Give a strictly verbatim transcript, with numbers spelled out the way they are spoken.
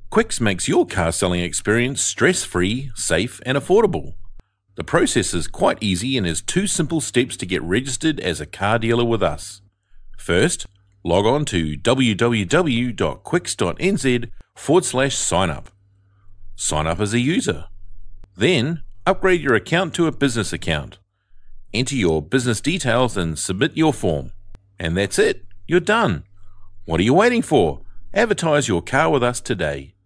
Quicks makes your car selling experience stress-free, safe, and affordable. The process is quite easy and has two simple steps to get registered as a car dealer with us. First, log on to www.quicks.nz forward slash sign up. Sign up as a user. Then, upgrade your account to a business account. Enter your business details and submit your form. And that's it. You're done. What are you waiting for? Advertise your car with us today.